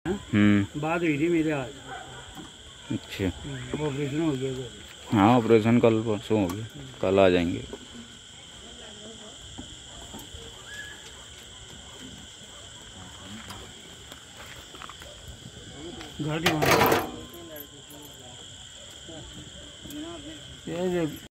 बात हुई थी मेरे आज। अच्छा, ऑपरेशन हो गया। हाँ ऑपरेशन कल परसों हो गया, कल आ जाएंगे। घर के